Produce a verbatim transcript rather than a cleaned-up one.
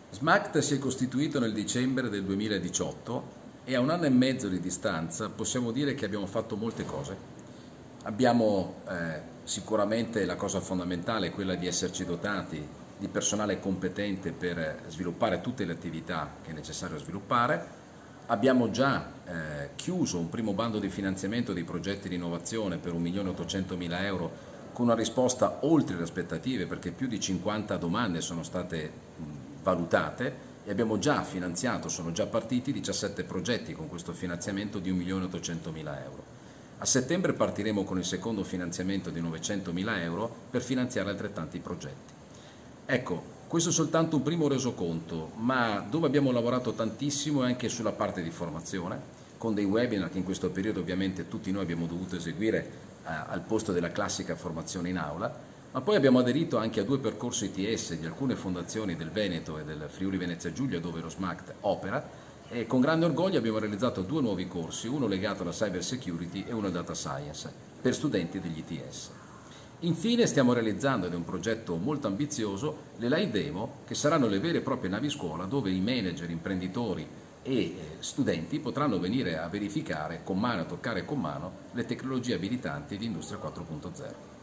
SMACT si è costituito nel dicembre del duemiladiciotto e a un anno e mezzo di distanza possiamo dire che abbiamo fatto molte cose. Abbiamo eh, sicuramente la cosa fondamentale, quella di esserci dotati di personale competente per sviluppare tutte le attività che è necessario sviluppare. Abbiamo già eh, chiuso un primo bando di finanziamento di progetti di innovazione per un milione e ottocentomila euro con una risposta oltre le aspettative, perché più di cinquanta domande sono state mh, valutate e abbiamo già finanziato, sono già partiti diciassette progetti con questo finanziamento di un milione e ottocentomila euro. A settembre partiremo con il secondo finanziamento di novecentomila euro per finanziare altrettanti progetti. Ecco, questo è soltanto un primo resoconto, ma dove abbiamo lavorato tantissimo è anche sulla parte di formazione, con dei webinar che in questo periodo ovviamente tutti noi abbiamo dovuto eseguire eh, al posto della classica formazione in aula, ma poi abbiamo aderito anche a due percorsi I T S di alcune fondazioni del Veneto e del Friuli Venezia Giulia dove lo SMACT opera, e con grande orgoglio abbiamo realizzato due nuovi corsi, uno legato alla cyber security e uno al data science, per studenti degli I T S. Infine stiamo realizzando, ed è un progetto molto ambizioso, le live demo, che saranno le vere e proprie navi scuola dove i manager, imprenditori e studenti potranno venire a verificare con mano, a toccare con mano le tecnologie abilitanti di Industria quattro punto zero.